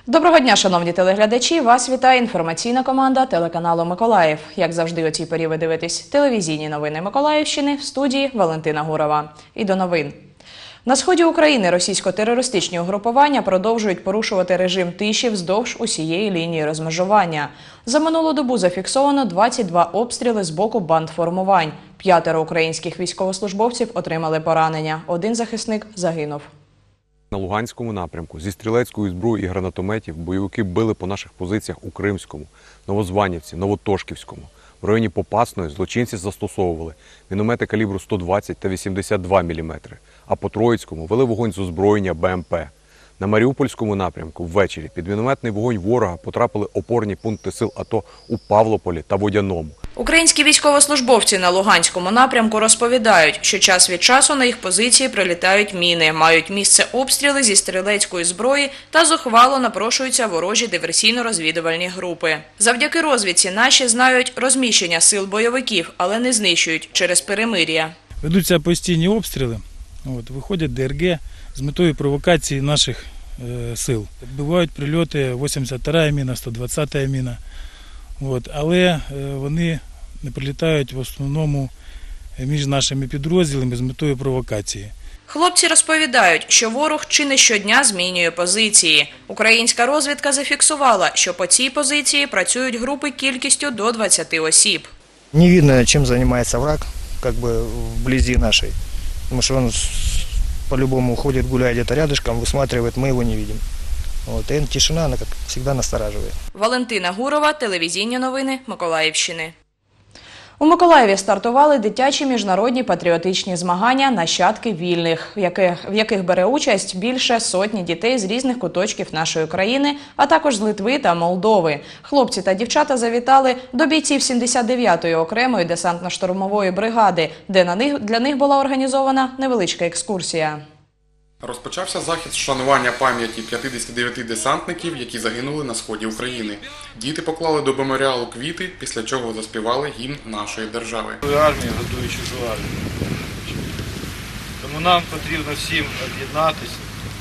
Доброго дня, шановні телеглядачі! Вас вітає інформаційна команда телеканалу «Миколаїв». Як завжди у цій порі ви дивитесь телевізійні новини Миколаївщини, в студії Валентина Гурова. І до новин. На сході України російсько-терористичні угрупування продовжують порушувати режим тиші вздовж усієї лінії розмежування. За минулу добу зафіксовано 22 обстріли з боку бандформувань. 5 українських військовослужбовців отримали поранення. Один захисник загинув. На Луганському напрямку зі стрілецької зброї і гранатометів бойовики били по наших позиціях у Кримському, Новозванівці, Новотошківському. В районі Попасної злочинці застосовували міномети калібру 120 та 82 мм, а по Троїцькому вели вогонь з озброєння БМП. На Маріупольському напрямку ввечері під мінометний вогонь ворога потрапили опорні пункти сил АТО у Павлополі та Водяному. Українські військовослужбовці на Луганському напрямку розповідають, що час від часу на їх позиції прилітають міни, мають місце обстріли зі стрілецької зброї та зухвало напрошуються ворожі диверсійно-розвідувальні групи. Завдяки розвідці наші знають розміщення сил бойовиків, але не знищують через перемир'я. Ведуться постійні обстріли, виходять ДРГ з метою провокації наших сил. Бувають прильоти 82-я міна, 120-я міна, але вони не прилітають в основному між нашими підрозділами з метою провокації. Хлопці розповідають, що ворог чи не щодня змінює позиції. Українська розвідка зафіксувала, що по цій позиції працюють групи кількістю до 20 осіб. Не видно, чим займається враг, вблизі нашої, тому що він по-любому ходит, гуляет где-то рядышком, высматривает, мы его не видим. И тишина, она, как всегда, настораживает. Валентина Гурова, телевізійні новини Миколаївщини. У Миколаєві стартували дитячі міжнародні патріотичні змагання «Нащадки вільних», в яких бере участь більше сотні дітей з різних куточків нашої країни, а також з Литви та Молдови. Хлопці та дівчата завітали до бійців 79-ї окремої десантно-штурмової бригади, де для них була організована невеличка екскурсія. Розпочався захід з вшанування пам'яті 59 десантників, які загинули на сході України. Діти поклали до меморіалу квіти, після чого заспівали гімн нашої держави. Армія готує чужу армію. Тому нам потрібно всім об'єднатися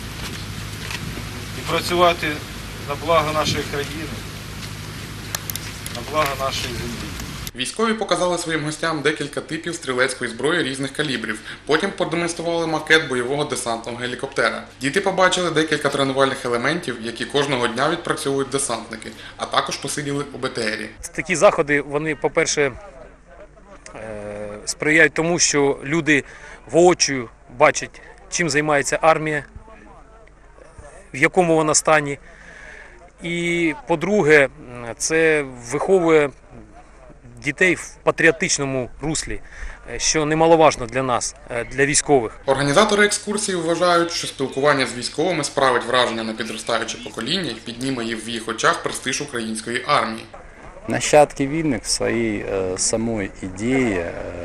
і працювати на благо нашої країни, на благо нашої землі. Військові показали своїм гостям декілька типів стрілецької зброї різних калібрів. Потім продемонстрували макет бойового десантного гелікоптера. Діти побачили декілька тренувальних елементів, які кожного дня відпрацьовують десантники, а також посиділи у БТРі. Такі заходи, вони, по-перше, сприяють тому, що люди воочию бачать, чим займається армія, в якому вона стані. І, по-друге, це виховує дітей в патріотичному руслі, що немаловажно для нас, для військових. Організатори екскурсії вважають, що спілкування з військовими справить враження на підростаюче покоління і підніме в їх очах престиж української армії. Нащадки вільних в своїй самої ідеї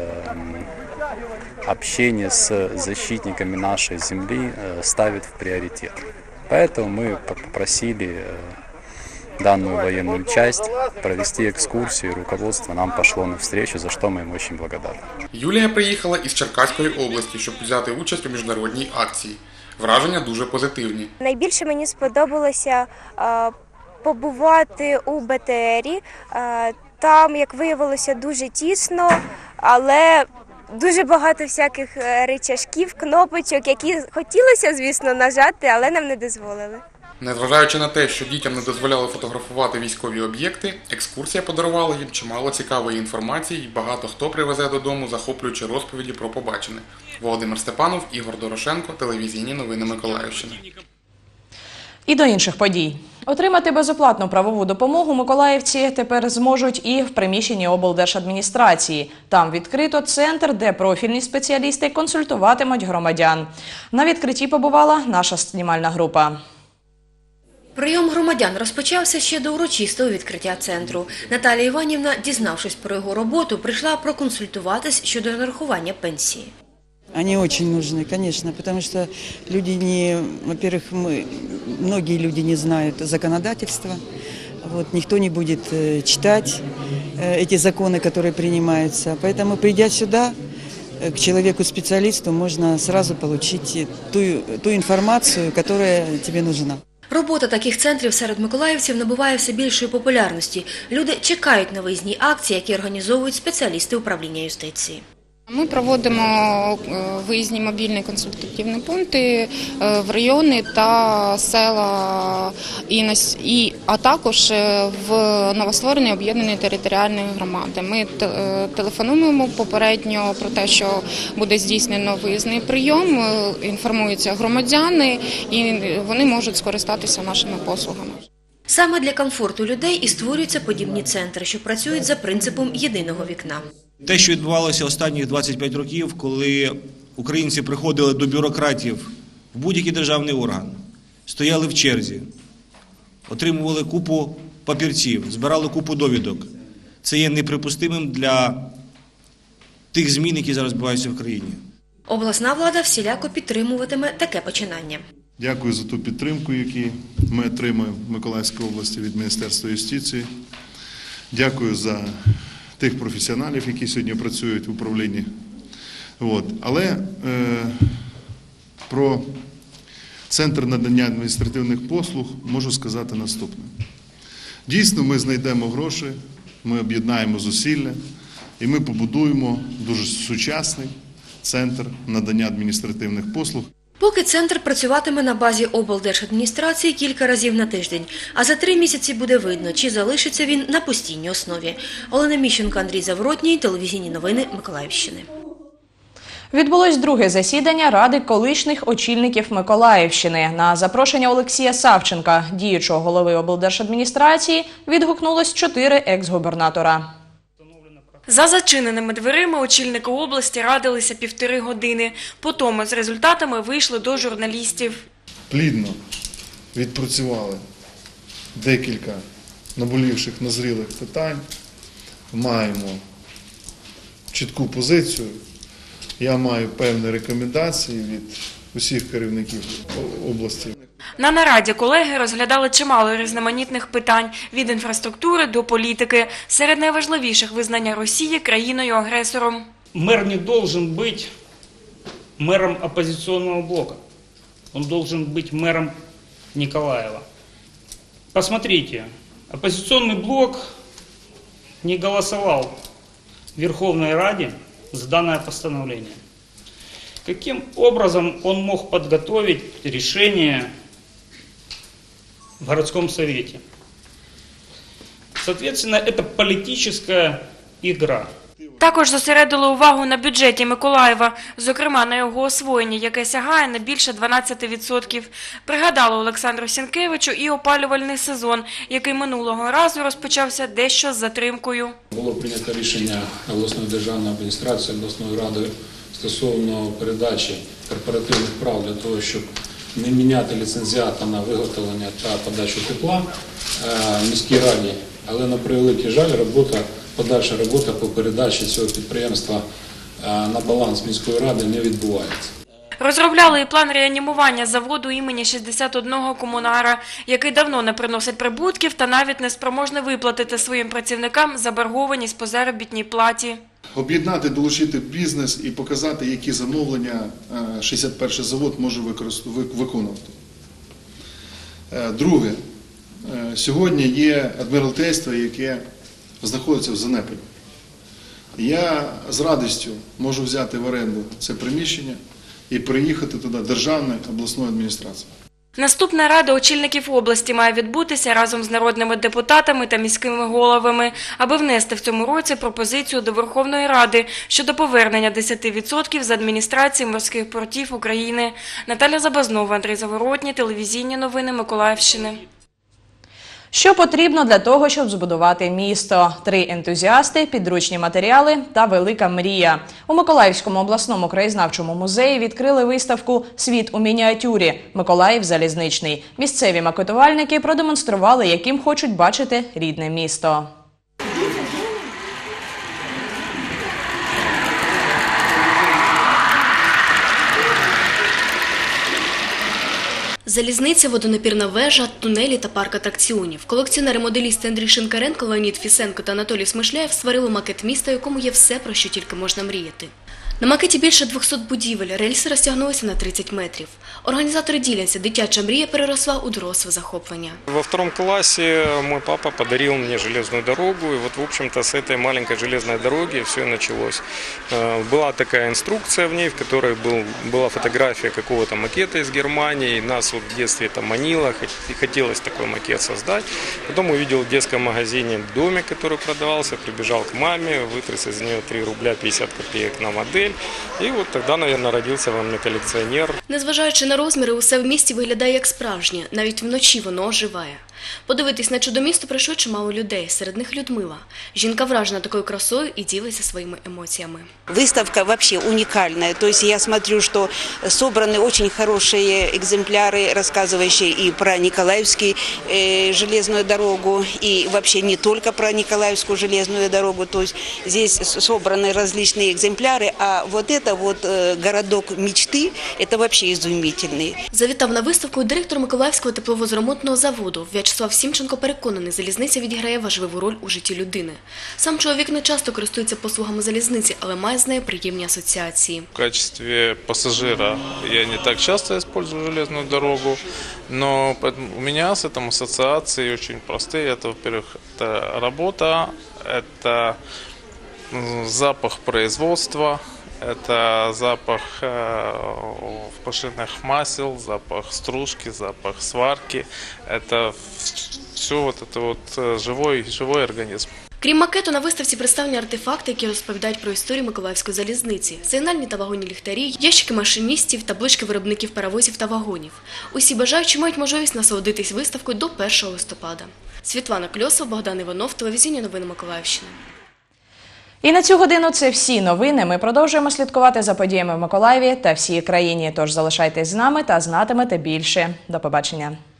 общение с защитниками нашей земли ставит в приоритет. Поэтому мы попросили данную военную часть провести экскурсию, руководство нам пошло навстречу, за что мы им очень благодарны. Юлія приїхала із Черкаської області, щоб взяти участь у міжнародній акції. Враження дуже позитивні. Найбільше мені сподобалося побувати у БТРі. Там, як виявилося, дуже тісно, але дуже багато всяких рычажків, кнопочок, які хотілося, звісно, нажати, але нам не дозволили. Незважаючи на те, що дітям не дозволяли фотографувати військові об'єкти, екскурсія подарувала їм чимало цікавої інформації і багато хто привезе додому захоплюючі розповіді про побачене. Володимир Степанов, Ігор Дорошенко, телевізійні новини Миколаївщини. І до інших подій. Отримати безоплатну правову допомогу миколаївці тепер зможуть і в приміщенні облдержадміністрації. Там відкрито центр, де профільні спеціалісти консультуватимуть громадян. На відкритті побувала наша знімальна група. Прийом громадян розпочався ще до урочистого відкриття центру. Наталія Іванівна, дізнавшись про його роботу, прийшла проконсультуватись щодо нарахування пенсії. Они очень нужны, конечно, потому что люди во-первых, многие люди не знают законодательства, никто не будет читать эти законы, которые принимаются. Поэтому, придя сюда, к человеку-специалисту, можно сразу получить ту информацию, которая тебе нужна. Про Робота таких центрів серед миколаївців набуває все більшої популярності. Люди чекають на виїзні акції, які організовують спеціалісти управління юстиції. Ми проводимо виїзні мобільні консультативні пункти в райони та села, а також в новостворені об'єднані територіальні громади. Ми телефонуємо попередньо про те, що буде здійснено виїзний прийом, інформуються громадяни і вони можуть скористатися нашими послугами. Саме для комфорту людей і створюються подібні центри, що працюють за принципом єдиного вікна. Те, що відбувалося останні 25 років, коли українці приходили до бюрократів в будь-який державний орган, стояли в черзі, отримували купу папірців, збирали купу довідок. Це є неприпустимим для тих змін, які зараз відбуваються в країні. Обласна влада всіляко підтримуватиме таке починання. Дякую за ту підтримку, яку ми отримуємо в Миколаївській області від Міністерства юстиції. Дякую за тих професіоналів, які сьогодні працюють в управлінні. Але про Центр надання адміністративних послуг можу сказати наступне. Дійсно, ми знайдемо гроші, ми об'єднаємо зусилля і ми побудуємо дуже сучасний центр надання адміністративних послуг. Поки центр працюватиме на базі облдержадміністрації кілька разів на тиждень, а за 3 місяці буде видно, чи залишиться він на постійній основі. Олена Міщенко, Андрій Завротній, телевізійні новини Миколаївщини. Відбулось друге засідання Ради колишніх очільників Миколаївщини. На запрошення Олексія Савченка, діючого голови облдержадміністрації, відгукнулось 4 екс-губернатора. За зачиненими дверима очільники області радилися 1,5 години. Потім з результатами вийшли до журналістів. Плідно відпрацювали декілька наболівших, назрілих питань. Маємо чітку позицію. Я маю певні рекомендації від усіх керівників області. На нараді колеги розглядали чимало різноманітних питань – від інфраструктури до політики. Серед найважливіших – визнання Росії країною-агресором. Мэр не должен быть мэром оппозиционного блока. Он должен быть мэром Николаева. Посмотрите, оппозиционный блок не голосовал в Верховной Раде за данное постановление. Каким образом он мог подготовить решение в городском совете? Соответственно, это политическая игра. Також зосередили увагу на бюджеті Миколаєва, зокрема на його освоєнні, яке сягає на більше 12%. Пригадали Олександру Сінкевичу і опалювальний сезон, який минулого разу розпочався дещо з затримкою. Було прийнято рішення обласної державної адміністрації, обласної ради стосовно передачі корпоративних прав для того, щоб не міняти ліцензіата на виготовлення та подачу тепла міській раді, але на превеликий жаль, подальша робота по передачі цього підприємства на баланс міської ради не відбувається. Розробляли і план реанімування заводу імені 61 комунара, який давно не приносить прибутків та навіть не спроможний виплатити своїм працівникам заборгованість по заробітній платі. Об'єднати, долучити бізнес і показати, які замовлення 61-й завод може виконувати. Друге, сьогодні є адміралтейство, яке знаходиться в занепаді. Я з радістю можу взяти в оренду це приміщення і приїхати туди державною обласною адміністрацією. Наступна рада очільників області має відбутися разом з народними депутатами та міськими головами, аби внести в цьому році пропозицію до Верховної Ради щодо повернення 10% з адміністрації морських портів України. Наталя Забазнова, Андрій Заворотній, телевізійні новини Миколаївщини. Що потрібно для того, щоб збудувати місто? 3 ентузіасти, підручні матеріали та велика мрія. У Миколаївському обласному краєзнавчому музеї відкрили виставку «Світ у мініатюрі. Миколаїв залізничний». Місцеві макетувальники продемонстрували, яким хочуть бачити рідне місто. Залізниця, водонапірна вежа, тунелі та парк атракціонів. Колекціонери-моделісти Андрій Шинкаренко, Леонід Фісенко та Анатолій Смишляєв створили макет міста, якому є все, про що тільки можна мріяти. На макеті більше 200 будівель, рельси розтягнулися на 30 метрів. Організатори діляться, дитяча мрія переросла у доросле захоплення. Во втором классе мой папа подарил мне железную дорогу, и вот, в общем-то, с этой маленькой железной дороги все началось. Была такая инструкция в ней, в которой была фотография какого-то макета из Германии, нас вот в детстве это манило, хотелось такой макет создать. Потом увидел в детском магазине домик, который продавался, прибежал к маме, вытряс из нее 3 рубля 50 копеек на модель, и вот тогда, наверное, родился во мне коллекционер. Незважаючи на розміри, усе в місті виглядає як справжнє, навіть вночі воно оживає. Подивитись на чудо-місто прийшло чимало людей, серед них Людмила. Жінка вражена такою красою і ділиться своїми емоціями. Выставка вообще уникальная, то есть я смотрю, что собраны очень хорошие экземпляры, рассказывающие и про Николаевскую железную дорогу, и вообще не только про Николаевскую железную дорогу, то есть здесь собраны различные экземпляры, а вот это вот городок мечты, это вообще изумительный. Завітав на виставку директор Миколаївського тепловозоремонтного заводу. В'ячеслав Сімченко переконаний, залізниця відіграє важливу роль у житті людини. Сам чоловік не часто користується послугами залізниці, але має з нею приємні асоціації. В качестве пассажира я не так часто использую железную дорогу, но у меня с этим ассоциации очень простые. Это, во-первых, это работа, это запах производства, это запах пошивных масел, запах стружки, запах сварки. Это все вот это вот живой организм. Крім макету, на виставці представлені артефакти, які розповідають про історію Миколаївської залізниці. Сигнальні та вагонні ліхтарі, ящики машиністів, таблички виробників паровозів та вагонів. Усі бажаючі мають можливість насолодитись виставкою до 1 листопада. Світлана Кльосова, Богдан Іванов, телевізійні новини Миколаївщини. І на цю годину це всі новини. Ми продовжуємо слідкувати за подіями в Миколаєві та всій країні. Тож залишайтесь з нами та знатимете більше. До побачення.